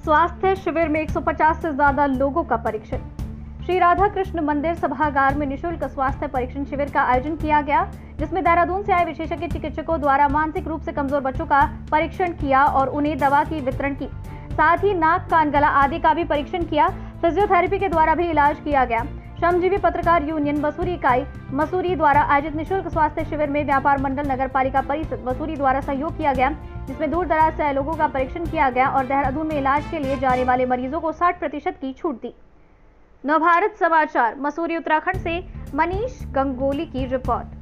स्वास्थ्य शिविर में 150 से ज्यादा लोगों का परीक्षण। श्री राधा कृष्ण मंदिर सभागार में निशुल्क स्वास्थ्य परीक्षण शिविर का आयोजन किया गया, जिसमें देहरादून से आए विशेषज्ञ चिकित्सकों द्वारा मानसिक रूप से कमजोर बच्चों का परीक्षण किया और उन्हें दवा की वितरण की। साथ ही नाक, कान, गला आदि का भी परीक्षण किया। फिजियोथेरेपी के द्वारा भी इलाज किया गया। श्रमजीवी पत्रकार यूनियन मसूरी इकाई मसूरी द्वारा आयोजित निशुल्क स्वास्थ्य शिविर में व्यापार मंडल नगर पालिका परिषद मसूरी द्वारा सहयोग किया गया, जिसमें दूर दराज से आए लोगों का परीक्षण किया गया और देहरादून में इलाज के लिए जाने वाले मरीजों को 60% की छूट दी। नवभारत समाचार मसूरी उत्तराखंड से मनीष गंगोली की रिपोर्ट।